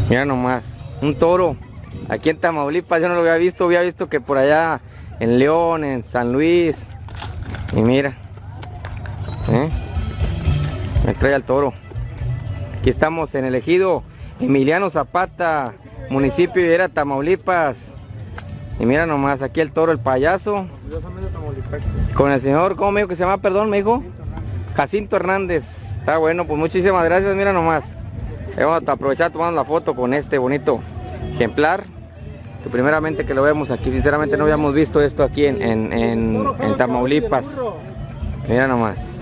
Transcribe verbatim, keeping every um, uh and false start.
Mira nomás, un toro. Aquí en Tamaulipas yo no lo había visto, había visto que por allá en León, en San Luis. Y mira, ¿eh? Me trae al toro. Aquí estamos en el ejido Emiliano Zapata, municipio de Higuera, Tamaulipas. Y mira nomás, aquí el toro, el payaso. Con el señor, ¿cómo me dijo que se llama? Perdón, me dijo. Jacinto Hernández. Está bueno, pues muchísimas gracias, mira nomás. Vamos a aprovechar tomando la foto con este bonito ejemplar. Que primeramente que lo vemos aquí, sinceramente no habíamos visto esto aquí en, en, en, en Tamaulipas. Mira nomás.